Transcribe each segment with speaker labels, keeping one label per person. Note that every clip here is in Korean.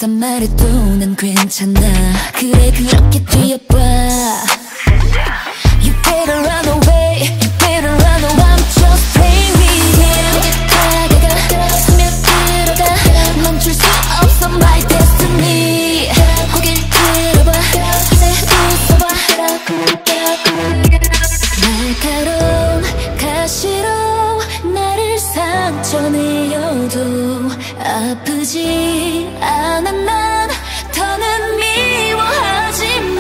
Speaker 1: 싫단 말해도 난 괜찮아. 그래 그렇게 뛰어봐. You better run away, you better run away. I'm just playing with you. 다가가 스며 들어가 멈출 수 없어 my destiny. 고개를 들어봐 이제 웃어봐. 날카로운 가시로 나를 상처내어도 아프지 않아. 난 더는 미워하지 마.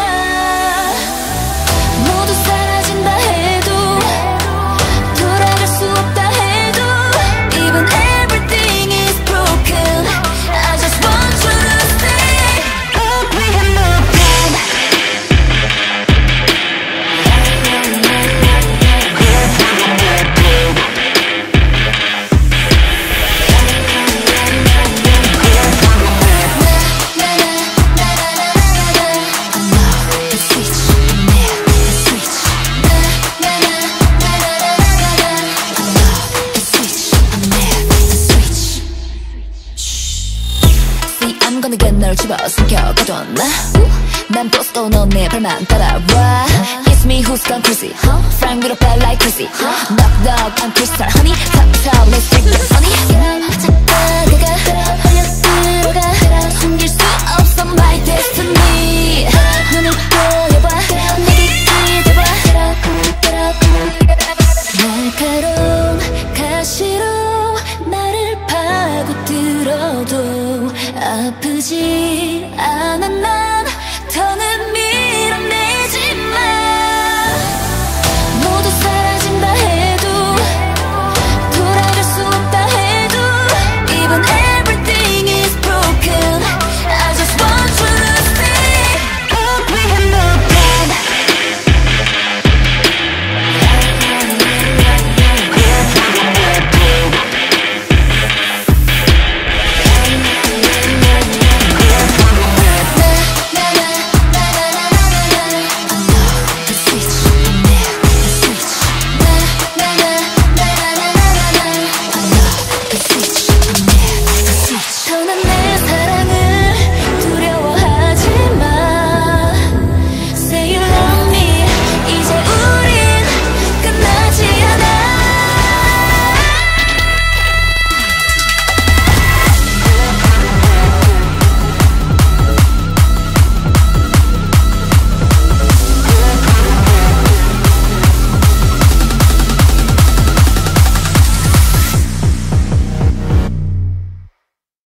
Speaker 1: 모두 사라진다 해도 돌아갈 수 없다 해도 Even everything is broken, I just want you to stay. But we have no time. I'm gonna get 널 집어삼켜 가져왔나? 난 보스도 넌 내 발만 따라와. It's me who's gone crazy, Frank with a bad like crazy. Knock knock I'm crystal honey top top let's